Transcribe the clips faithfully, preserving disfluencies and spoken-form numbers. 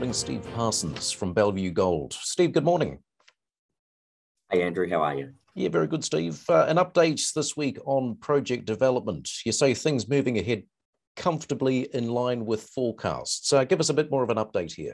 joining Steve Parsons from Bellevue Gold. Steve, good morning. Hey, Andrew, how are you? Yeah, very good, Steve. Uh, an update this week on project development. You say things moving ahead comfortably in line with forecasts. Uh, give us a bit more of an update here.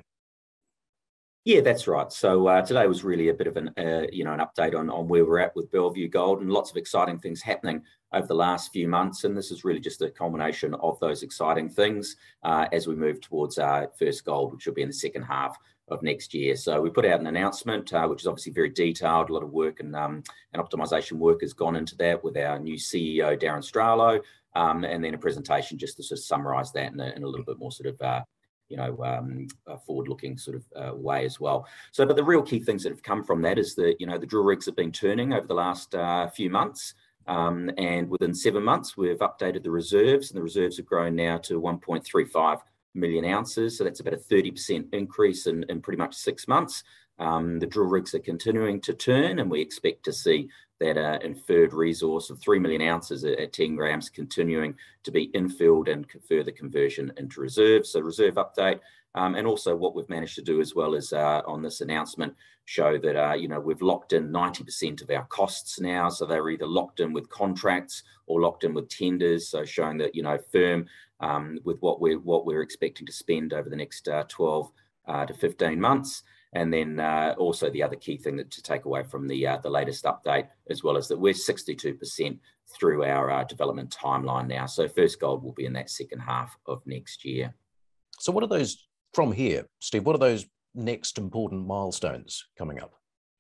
Yeah, that's right. So uh, today was really a bit of an, uh, you know, an update on, on where we're at with Bellevue Gold, and lots of exciting things happening over the last few months. And this is really just a culmination of those exciting things uh, as we move towards our first gold, which will be in the second half of next year. So we put out an announcement, uh, which is obviously very detailed. A lot of work and, um, and optimization work has gone into that with our new C E O, Darren Stralow, um, and then a presentation just to sort of summarize that in a, in a little bit more sort of uh, you know, um, a forward-looking sort of uh, way as well. So, but the real key things that have come from that is that, you know, the drill rigs have been turning over the last uh, few months. Um, and within seven months, we've updated the reserves, and the reserves have grown now to one point three five million ounces. So that's about a thirty percent increase in, in pretty much six months. Um, the drill rigs are continuing to turn, and we expect to see that uh, inferred resource of three million ounces at, at ten grams continuing to be infilled and further conversion into reserves. So reserve update, um, and also what we've managed to do as well as uh, on this announcement show that, uh, you know, we've locked in ninety percent of our costs now. So they're either locked in with contracts or locked in with tenders. So showing that, you know, firm um, with what we're, what we're expecting to spend over the next uh, twelve uh, to fifteen months. And then uh, also the other key thing that to take away from the uh, the latest update, as well as that we're sixty-two percent through our uh, development timeline now. So first gold will be in that second half of next year. So what are those from here, Steve? What are those next important milestones coming up?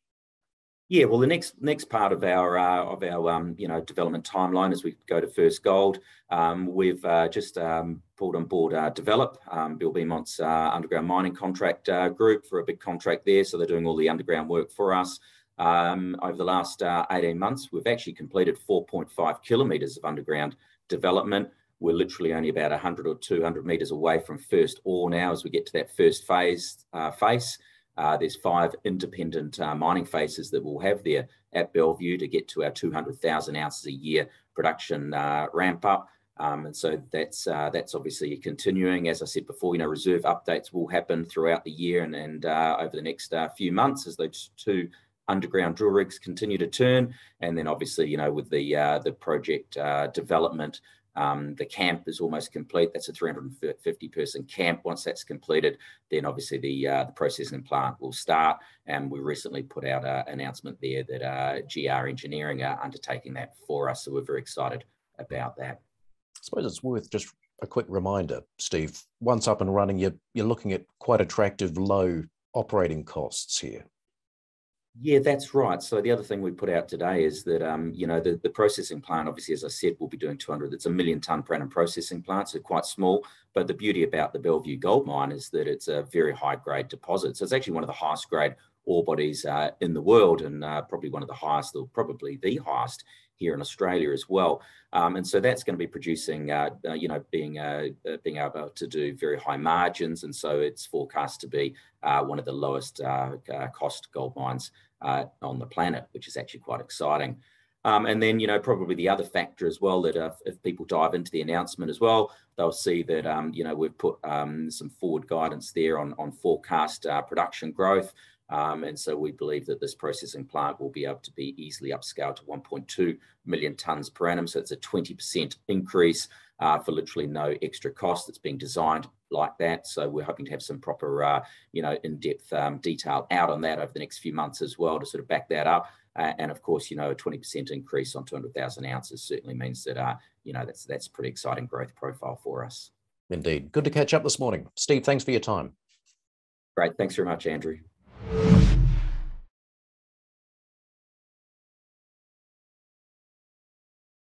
Yeah, well, the next next part of our uh, of our um, you know development timeline as we go to first gold, um, we've uh, just um, pulled on board uh, Develop, um, Bill Beamont's uh, underground mining contract uh, group for a big contract there. So they're doing all the underground work for us. Um, over the last uh, eighteen months, we've actually completed four point five kilometres of underground development. We're literally only about one hundred or two hundred metres away from first ore now as we get to that first phase uh, face. Uh, there's five independent uh, mining phases that we'll have there at Bellevue to get to our two hundred thousand ounces a year production uh, ramp up. Um, and so that's uh, that's obviously continuing. As I said before, you know, reserve updates will happen throughout the year and, and uh, over the next uh, few months as those two underground drill rigs continue to turn. And then obviously, you know, with the, uh, the project uh, development, Um, the camp is almost complete. That's a three hundred fifty person camp. Once that's completed, then obviously the, uh, the processing plant will start. And we recently put out an announcement there that uh, G R Engineering are undertaking that for us. So we're very excited about that. I suppose it's worth just a quick reminder, Steve. Once up and running, you're, you're looking at quite attractive low operating costs here. Yeah, that's right. So the other thing we put out today is that, um, you know, the, the processing plant, obviously, as I said, will be doing two hundred. It's a million tonne per annum processing plant, so quite small. But the beauty about the Bellevue Gold Mine is that it's a very high grade deposit. So it's actually one of the highest grade ore bodies uh, in the world, and uh, probably one of the highest, or probably the highest here in Australia as well. Um, and so that's going to be producing, uh, uh, you know, being uh, uh, being able to do very high margins. And so it's forecast to be uh, one of the lowest uh, uh, cost gold mines uh, on the planet, which is actually quite exciting. Um, and then, you know, probably the other factor as well that uh, if people dive into the announcement as well, they'll see that, um, you know, we've put um, some forward guidance there on, on forecast uh, production growth. Um, and so we believe that this processing plant will be able to be easily upscaled to one point two million tonnes per annum. So it's a twenty percent increase uh, for literally no extra cost. It's being designed like that. So we're hoping to have some proper, uh, you know, in-depth um, detail out on that over the next few months as well to sort of back that up. Uh, and of course, you know, a twenty percent increase on two hundred thousand ounces certainly means that, uh, you know, that's, that's a pretty exciting growth profile for us. Indeed. Good to catch up this morning. Steve, thanks for your time. Great. Thanks very much, Andrew.